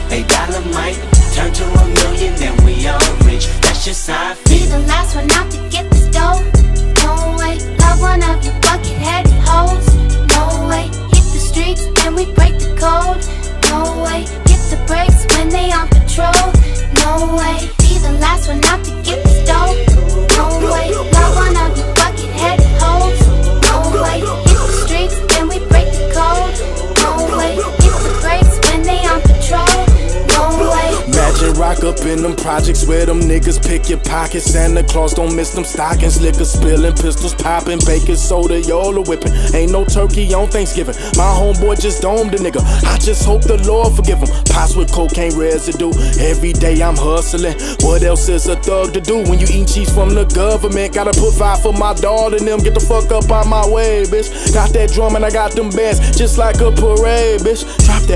$8 might turn to $1 million, then we all rich. That's just how I feel. Be the last one out to get this dough. No way, love one of you bucket-headed hoes. No way, hit the streets and we break the code. No way, hit the brakes when they on patrol. No way, be the last one out to get this dough. No way, love one of you bucket-headed hoes. No way, hit the streets and we break the code. No way, hit the brakes when they on patrol. No way. Imagine rock up in them projects where them niggas pick your pockets. Santa Claus don't miss them stockings. Liquor spilling, pistols popping, baking soda, y'all whipping. Ain't no turkey on Thanksgiving. My homeboy just domed a nigga. I just hope the Lord forgive him. Pots with cocaine residue. Every day I'm hustling. What else is a thug to do when you eat cheese from the government? Gotta put 5 for my daughter and them. Get the fuck up out my way, bitch. Got that drum and I got them bands just like a parade, bitch. Drop that.